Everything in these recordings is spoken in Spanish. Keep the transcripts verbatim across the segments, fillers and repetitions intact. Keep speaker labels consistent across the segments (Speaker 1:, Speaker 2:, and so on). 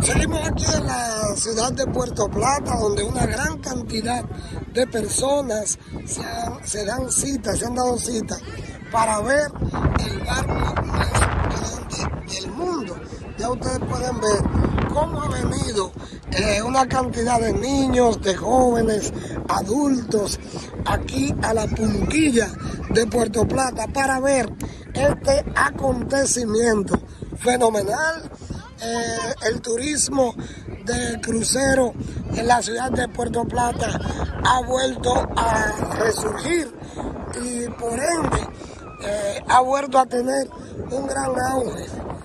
Speaker 1: Seguimos aquí en la ciudad de Puerto Plata, donde una gran cantidad de personas se, han, se dan cita, se han dado cita para ver el barco más grande del mundo. Ya ustedes pueden ver cómo ha venido eh, una cantidad de niños, de jóvenes, adultos, aquí a la puntilla de Puerto Plata para ver este acontecimiento fenomenal. Eh, el turismo de crucero en la ciudad de Puerto Plata ha vuelto a resurgir y por ende eh, ha vuelto a tener un gran auge.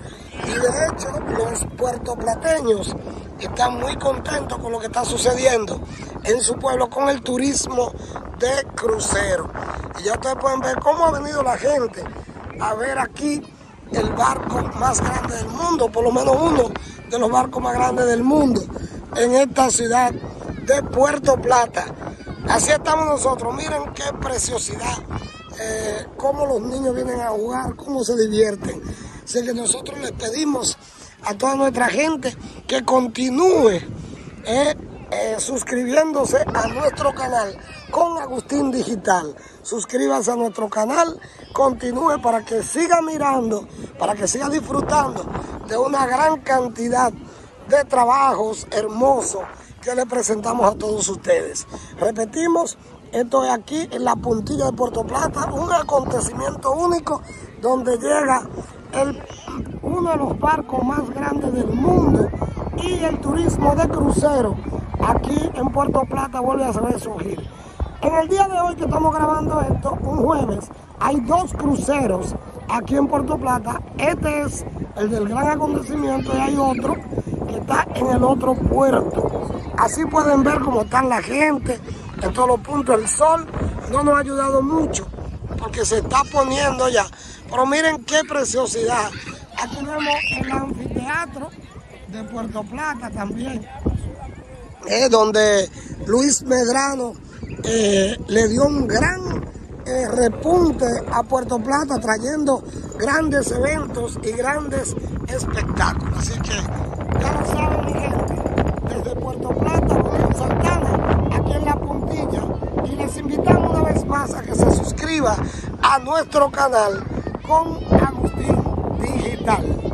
Speaker 1: Y de hecho los puertoplateños están muy contentos con lo que está sucediendo en su pueblo con el turismo de crucero. Y ya ustedes pueden ver cómo ha venido la gente a ver aquí el barco más grande del mundo, por lo menos uno de los barcos más grandes del mundo en esta ciudad de Puerto Plata. Así estamos nosotros. Miren qué preciosidad, eh, cómo los niños vienen a jugar, cómo se divierten. Así que nosotros les pedimos a toda nuestra gente que continúe eh, eh, suscribiéndose a nuestro canal con Agustín Digital. Suscríbase a nuestro canal, continúe para que siga mirando, para que siga disfrutando de una gran cantidad de trabajos hermosos que le presentamos a todos ustedes. Repetimos, esto es aquí en la puntilla de Puerto Plata, un acontecimiento único donde llega el, uno de los barcos más grandes del mundo y el turismo de crucero aquí en Puerto Plata vuelve a resurgir. En el día de hoy que estamos grabando esto, un jueves, hay dos cruceros aquí en Puerto Plata. Este es el del gran acontecimiento y hay otro que está en el otro puerto. Así pueden ver cómo están la gente en todos los puntos. El sol no nos ha ayudado mucho porque se está poniendo ya. Pero miren qué preciosidad. Aquí vemos el anfiteatro de Puerto Plata también, eh, donde Luis Medrano Eh, le dio un gran eh, repunte a Puerto Plata, trayendo grandes eventos y grandes espectáculos. Así que ya lo saben, mi gente, desde Puerto Plata, William Santana, aquí en la puntilla, y les invitamos una vez más a que se suscriba a nuestro canal con Agustín Digital.